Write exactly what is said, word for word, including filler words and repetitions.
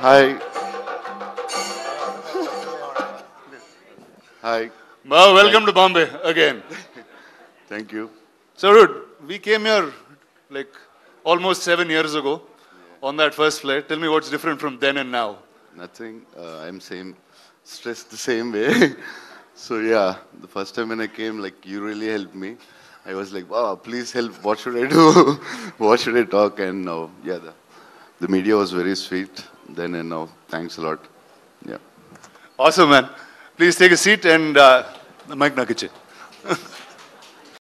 Hi. Hi. Well, welcome Thank, to Bombay again. thank you. So, dude, we came here like almost seven years ago on that first flight. Tell me what's different from then and now. Nothing. Uh, I'm same, stressed the same way. So yeah, the first time when I came, like you really helped me. I was like, wow, please help. What should I do? What should I talk? And now, yeah, the, the media was very sweet then and now. Thanks a lot. Yeah. Awesome, man. Please take a seat and uh, the mic nakiche.